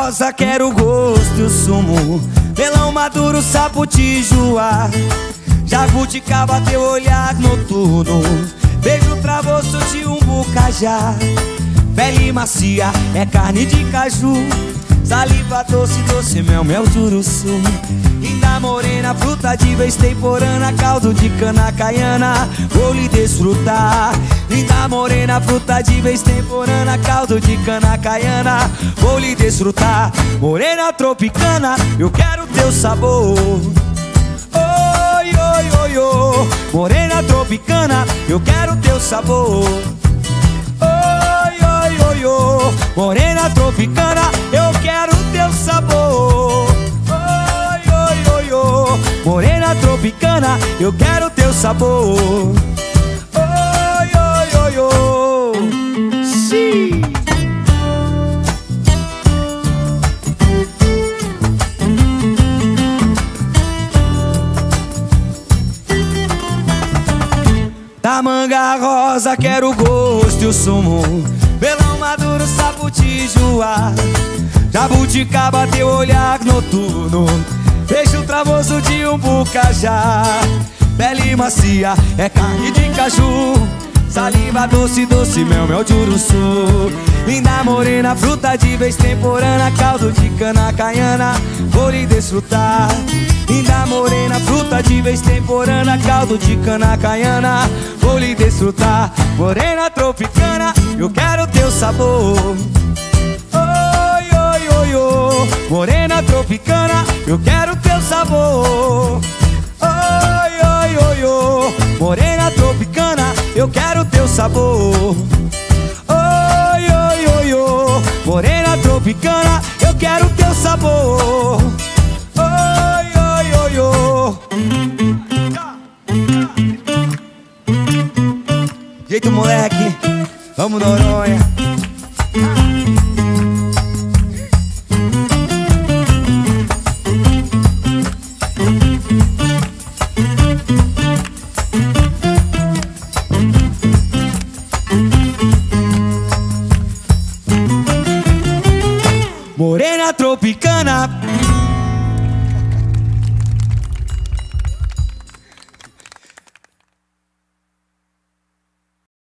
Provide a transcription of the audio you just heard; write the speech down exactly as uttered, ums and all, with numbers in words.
rosa, quero o gosto e o sumo. Melão maduro, saputijuá, jabuticaba, teu olhar noturno. Beijo travoso de um bucajá. Pele macia, é carne de caju. Saliva doce, doce, mel, mel de uruçu. Linda morena, fruta de vez temporana. Caldo de cana caiana, vou lhe desfrutar. Linda morena, fruta de vez temporana. Caldo de cana caiana, vou lhe desfrutar. Morena tropicana, eu quero teu sabor. Oi, oi, oi, oi. Morena tropicana, eu quero teu sabor. Oi, oi, oi, oi. Morena tropicana, eu quero teu sabor. Oi, oi, oi, oi. Morena tropicana, eu quero teu sabor. Oi, oi, oi, oi. Sim. Da manga rosa, quero o gosto e o sumo. Melão maduro, saputijuá, jabuticaba, teu olhar noturno. Beijo travoso de um bucajá. Pele macia, é carne de caju. Saliva doce, doce, mel, mel de uruçu. Linda morena, fruta de vez temporana. Caldo de cana caiana, vou lhe desfrutar. Linda morena, fruta de vez temporana. Caldo de cana caiana, vou lhe desfrutar. Morena tropicana, eu quero teu sabor. Oi, oi, oi, oi. Morena tropicana, eu quero teu sabor. Oi, oi, oi, oi. Morena tropicana, eu quero teu sabor. Oi, oi, oi, oi. Morena tropicana, eu quero teu sabor. Oi, oi, oi, oi. Jeito moleque, vamos Noronha. Morena tropicana,